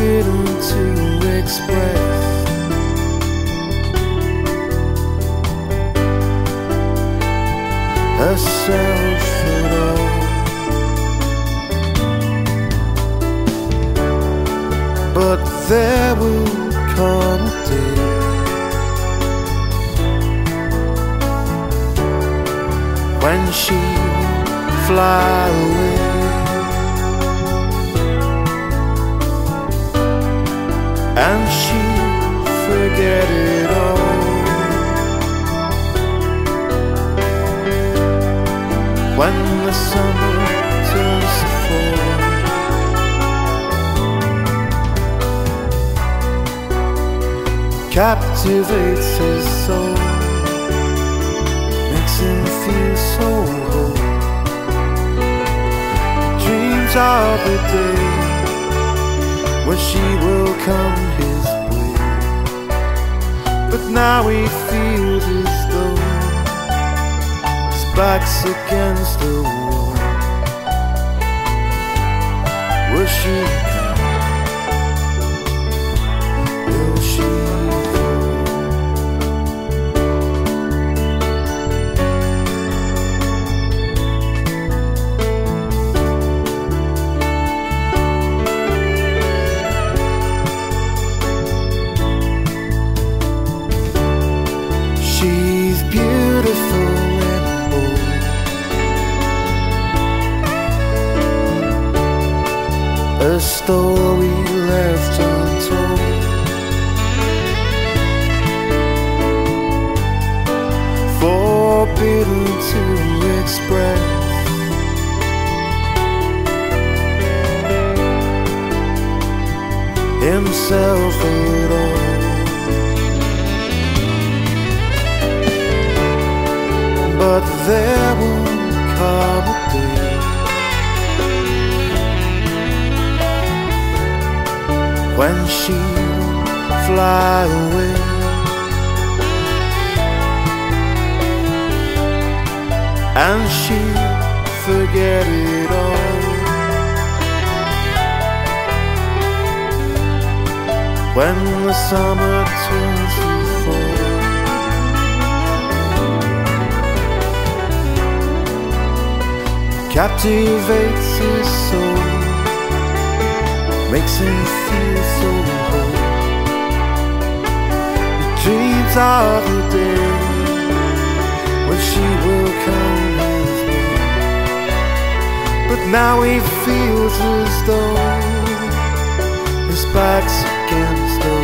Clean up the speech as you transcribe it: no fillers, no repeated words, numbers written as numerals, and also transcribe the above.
forbidden to express herself at all. But there will come a day when she'll fly away, and she'll forget it all. When the summer turns to fall, captivates his soul, makes him feel so whole. Dreams of the day when she will come his way, but now he feels as though his back's against the wall. Will she come? Will she? She's beautiful and bold, a story left untold, forbidden to express himself at all. But there will come a day when she'll fly away, and she'll forget it all. When the summer turns to fall, captivates his soul, makes him feel so whole. He dreams of the day when she will come his way, but now he feels as though his back's against the